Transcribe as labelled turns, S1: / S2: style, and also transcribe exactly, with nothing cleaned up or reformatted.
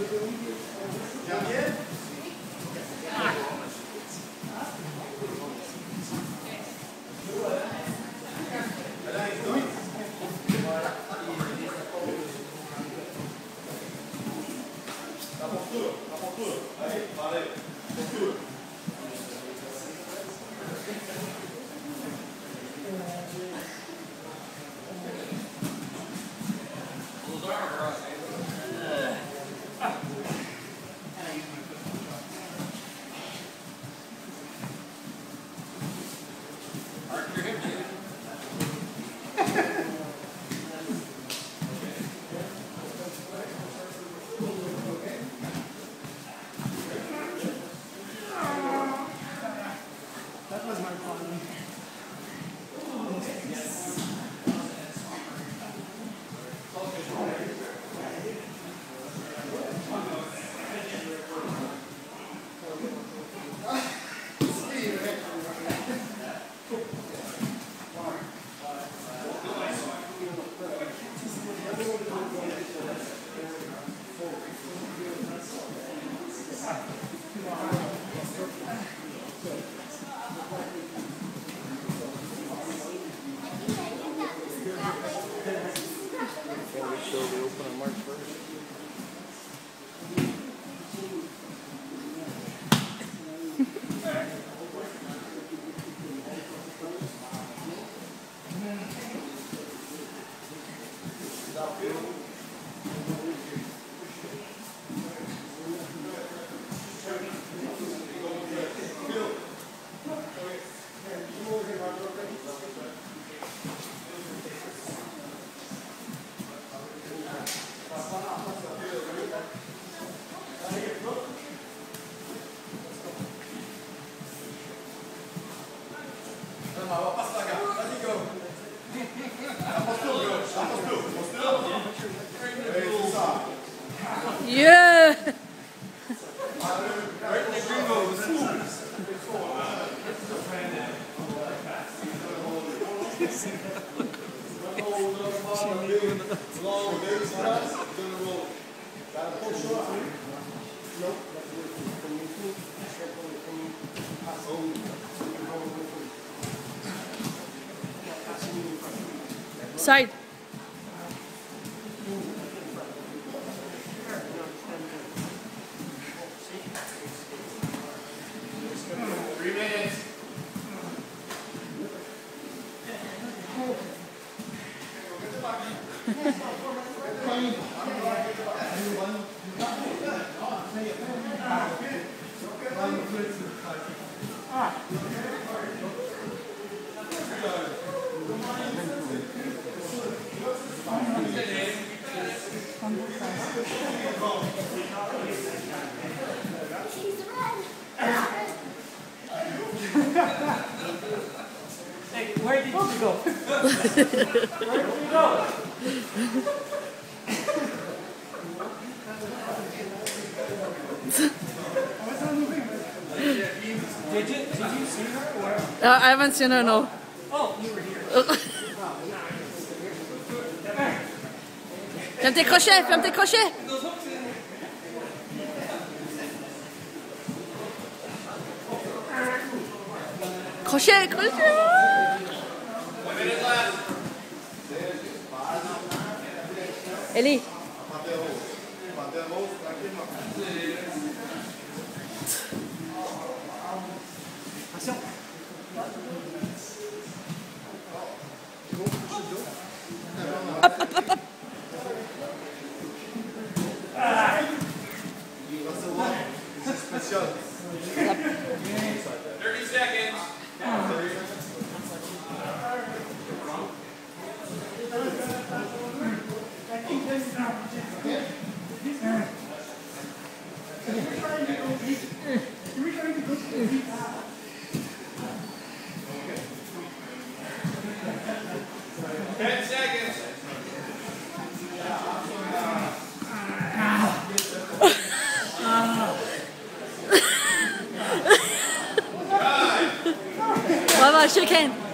S1: La postura, la postura. Ahí, vale. Postura.
S2: That was my problem.
S3: Before we show the open on March first.
S4: Yeah. Side.
S1: Three minutes.
S2: Hey, where did you go? Where did you go? Did you, did you see her? Where?
S4: Uh, I haven't seen her, no.
S2: Oh, you were here.
S4: Ferme tes crochets, ferme tes crochets. Crochet, crochet. Ellie. Hop, hop, hop, hop.
S1: thirty seconds. Ten seconds.
S4: Bye bye, shake hand.